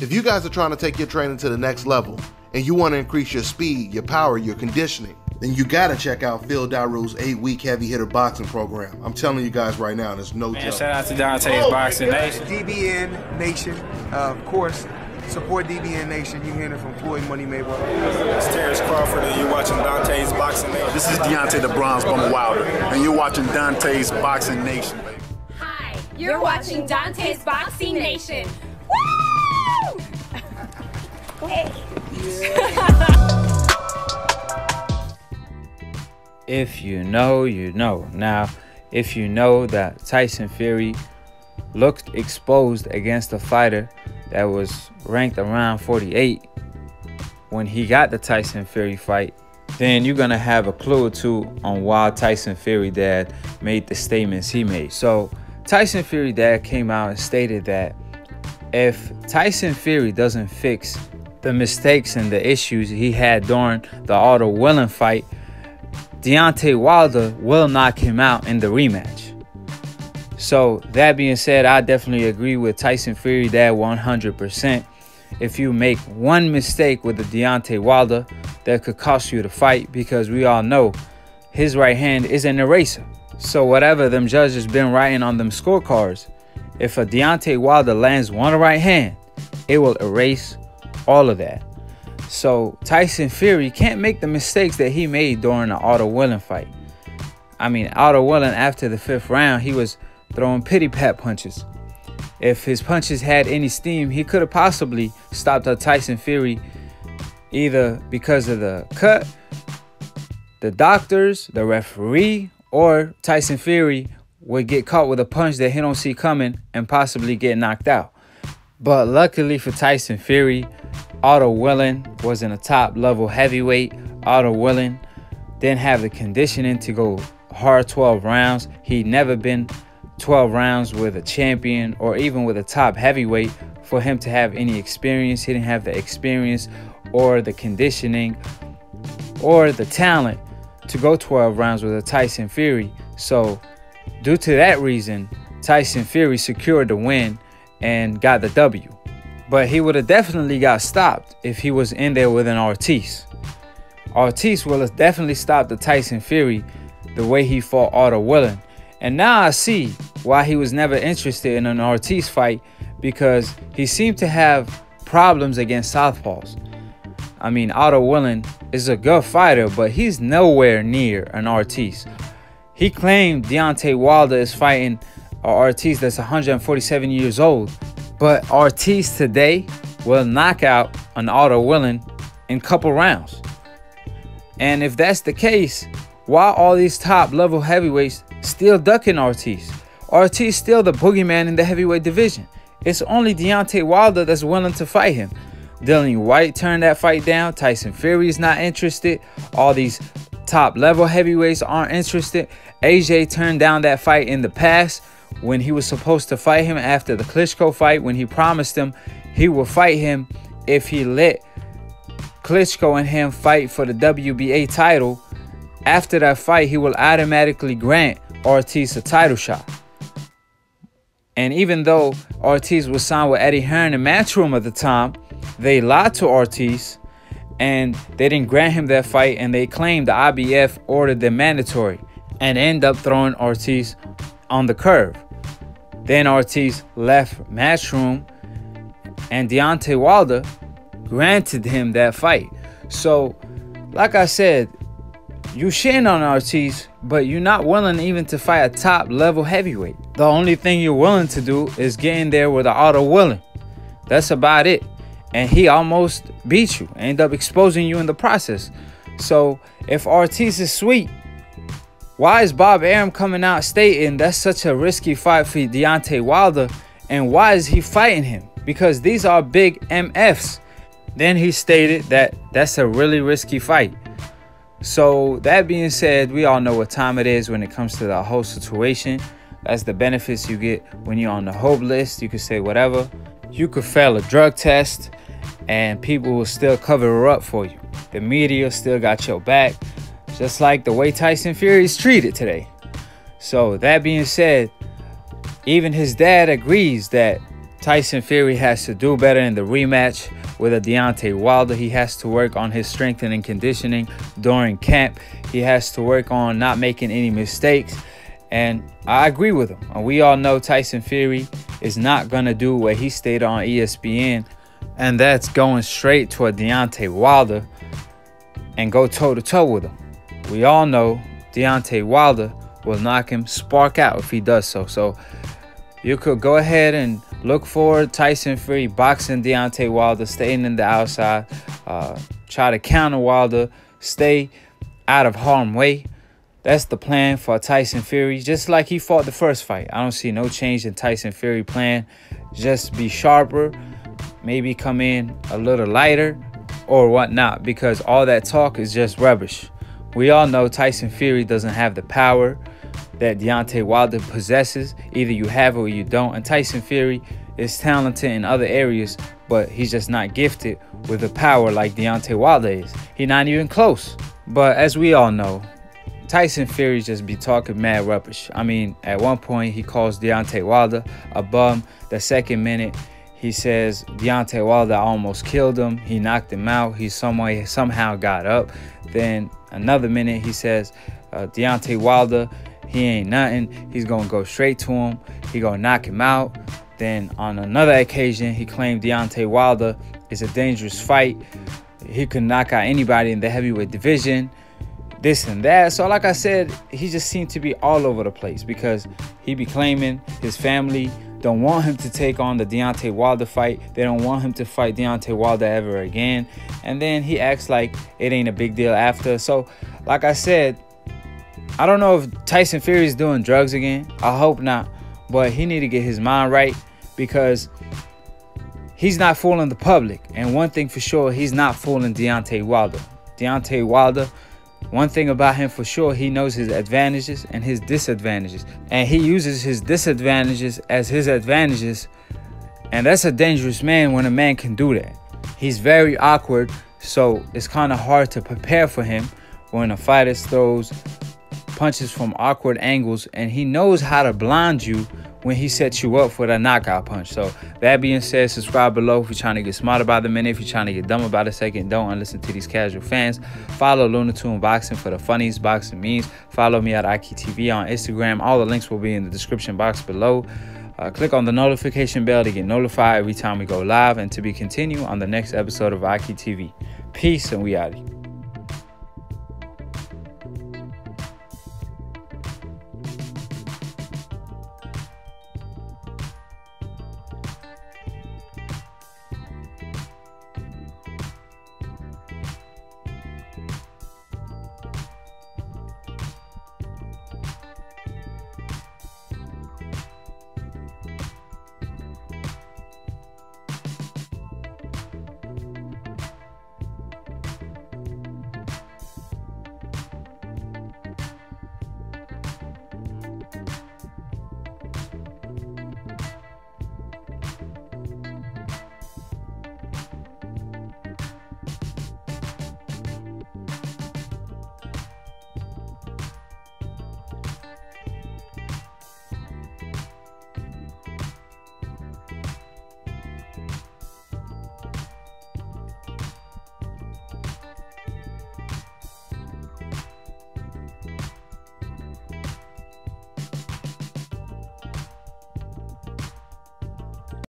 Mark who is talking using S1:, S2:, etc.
S1: If you guys are trying to take your training to the next level and you want to increase your speed, your power, your conditioning, then you gotta check out Phil Daru's 8-week heavy hitter boxing program. I'm telling you guys right now, there's no joke.
S2: Shout out to Dante's Boxing Nation.
S3: DBN Nation, of course. Support DBN Nation. You're hearing it from Floyd Money Mayweather.
S4: It's Terrence Crawford, and you're watching Dante's Boxing Nation.
S5: This is Deontay the Bronze Bomber Wilder, and you're watching Dante's Boxing Nation, baby.
S6: Hi, you're watching Dante's Boxing Nation. Woo! Hey.
S2: If you know, you know. Now, if you know that Tyson Fury looked exposed against a fighter that was ranked around 48 when he got the Tyson Fury fight, then you're gonna have a clue or two on why Tyson Fury dad made the statements he made. So Tyson Fury dad came out and stated that if Tyson Fury doesn't fix the mistakes and the issues he had during the Otto Wallin fight, Deontay Wilder will knock him out in the rematch. So that being said, I definitely agree with Tyson Fury dad 100%. If you make one mistake with the Deontay Wilder, that could cost you the fight, because we all know his right hand is an eraser. So whatever them judges been writing on them scorecards, if a Deontay Wilder lands one right hand, it will erase all of that. So Tyson Fury can't make the mistakes that he made during the Otto Wallin fight. I mean, Otto Wallin, after the 5th round, he was throwing pity-pat punches. If his punches had any steam, he could have possibly stopped a Tyson Fury, either because of the cut, the doctors, the referee, or Tyson Fury would get caught with a punch that he don't see coming and possibly get knocked out. But luckily for Tyson Fury, Otto Wallin was in a top-level heavyweight. Otto Wallin didn't have the conditioning to go hard 12 rounds. He'd never been 12 rounds with a champion or even with a top heavyweight for him to have any experience. He didn't have the experience or the conditioning or the talent to go 12 rounds with a Tyson Fury. So due to that reason, Tyson Fury secured the win and got the W. But he would have definitely got stopped if he was in there with an Ortiz. Ortiz will have definitely stopped the Tyson Fury the way he fought Otto Wallin. And now I see why he was never interested in an Ortiz fight, because he seemed to have problems against southpaws. I mean, Otto Wallin is a good fighter, but he's nowhere near an Ortiz. He claimed Deontay Wilder is fighting an Ortiz that's 147 years old, but Ortiz today will knock out an Otto Wallin in a couple rounds. And if that's the case, why all these top-level heavyweights still ducking Ortiz? Ortiz still the boogeyman in the heavyweight division. It's only Deontay Wilder that's willing to fight him. Dillian Whyte turned that fight down. Tyson Fury is not interested. All these top-level heavyweights aren't interested. AJ turned down that fight in the past when he was supposed to fight him after the Klitschko fight, when he promised him he would fight him if he let Klitschko and him fight for the WBA title. After that fight, he will automatically grant Ortiz a title shot. And even though Ortiz was signed with Eddie Hearn in Matchroom at the time, they lied to Ortiz and they didn't grant him that fight, and they claimed the IBF ordered them mandatory and end up throwing Ortiz on the curve. Then Ortiz left Matchroom and Deontay Wilder granted him that fight. So, like I said, you shitting on Ortiz, but you're not willing even to fight a top-level heavyweight. The only thing you're willing to do is get in there with an Otto Wallin. That's about it. And he almost beat you, end up exposing you in the process. So if Ortiz is sweet, why is Bob Arum coming out stating that's such a risky fight for Deontay Wilder? And why is he fighting him? Because these are big MFs. Then he stated that that's a really risky fight. So that being said, we all know what time it is when it comes to the whole situation. That's the benefits you get when you're on the hope list. You could say whatever. You could fail a drug test and people will still cover up for you. The media still got your back, just like the way Tyson Fury is treated today. So that being said, even his dad agrees that Tyson Fury has to do better in the rematch with a Deontay Wilder. He has to work on his strength and conditioning during camp. He has to work on not making any mistakes. And I agree with him. And we all know Tyson Fury is not going to do what he stated on ESPN. And that's going straight to a Deontay Wilder and go toe-to-toe with him. We all know Deontay Wilder will knock him spark out if he does so. So you could go ahead and look for Tyson Fury boxing Deontay Wilder, staying in the outside, try to counter Wilder, stay out of harm's way. That's the plan for Tyson Fury, just like he fought the first fight. I don't see no change in Tyson Fury plan. Just be sharper, maybe come in a little lighter or whatnot, because all that talk is just rubbish. We all know Tyson Fury doesn't have the power that Deontay Wilder possesses. Either you have it or you don't. And Tyson Fury is talented in other areas, but he's just not gifted with the power like Deontay Wilder is. He's not even close. But as we all know, Tyson Fury just be talking mad rubbish. I mean, at one point, he calls Deontay Wilder a bum. The second minute, he says Deontay Wilder almost killed him. He knocked him out. He somehow got up. Then another minute, he says Deontay Wilder, he ain't nothing. He's going to go straight to him. He going to knock him out. Then on another occasion, he claimed Deontay Wilder is a dangerous fight. He could knock out anybody in the heavyweight division. This and that. So like I said, he just seemed to be all over the place because he be claiming his family don't want him to take on the Deontay Wilder fight. They don't want him to fight Deontay Wilder ever again. And then he acts like it ain't a big deal after. So like I said, I don't know if Tyson Fury is doing drugs again. I hope not. But he need to get his mind right because he's not fooling the public. And one thing for sure, he's not fooling Deontay Wilder. Deontay Wilder, one thing about him for sure, he knows his advantages and his disadvantages. And he uses his disadvantages as his advantages. And that's a dangerous man when a man can do that. He's very awkward, so it's kind of hard to prepare for him when a fighter throws punches from awkward angles. And he knows how to blind you when he sets you up for that knockout punch. So that being said, subscribe below if you're trying to get smarter by the minute. If you're trying to get dumb about a second, don't listen to these casual fans. Follow Lunatune Boxing for the funniest boxing memes. Follow me at IKTV on Instagram. All the links will be in the description box below. Click on the notification bell to get notified every time we go live and to be continued on the next episode of IKTV. Peace, and we out.